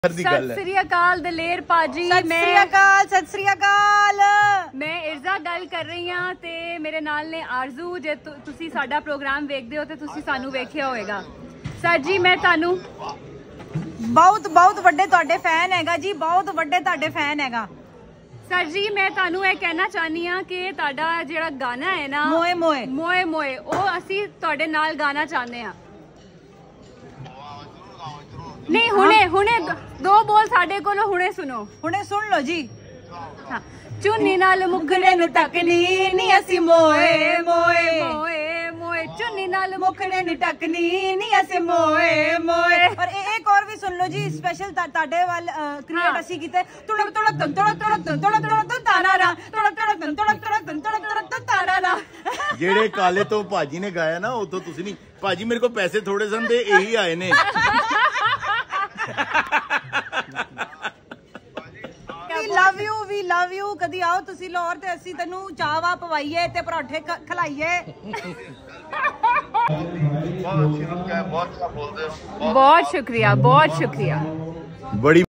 सत श्री अकाल दलेर पाजी, मैं इर्जा गल कर रही हाँ ते मेरे नाल ने आरजू। जे तुसी साडा प्रोग्राम वेखदे हो ते तुसी सानू वेखिया होएगा। सर जी मैं तानू बहुत बहुत वड्डे तुहाडे फैन हैगा जी, बहुत वड्डे तुहाडे फैन हैगा। सर जी मैं तानू ये कहना चाहनी हाँ कि तुहाडा जेड़ा गाना है ना मोए मोए मोए मोए ओ असी तुहाडे नाल गाना चाहते हैं। नहीं हुने हुने दो बोल साडे कोलो हुने सुनो, हुने सुन लो जी। हाँ। चुन्नी नाल मुखड़े नु टकनी नी असी मोए मोए मोए मोए, चुन्नी नाल मुखड़े नु टकनी नी असी मोए मोए। और एक और भी सुन लो जी, स्पेशल ताडे वाल क्रिएट असी कीते तुड़क तुड़क तुड़क तुड़क तुड़क तुड़क तारारा तुड़क तुड़क तुड़क तुड़क तुड़क तुड़क तारारा। जेड़े काले तो भाजी ने गाया ना उदो तुसी नहीं भाजी, मेरे को पैसे थोड़े सन ते यही आए ने। वी लव यू कदी आओ तुसी लाहौर ते असी तेनू चाह वा पवाइए ते पराठे खलाइए। बहुत शुक्रिया, बहुत शुक्रिया। बड़ी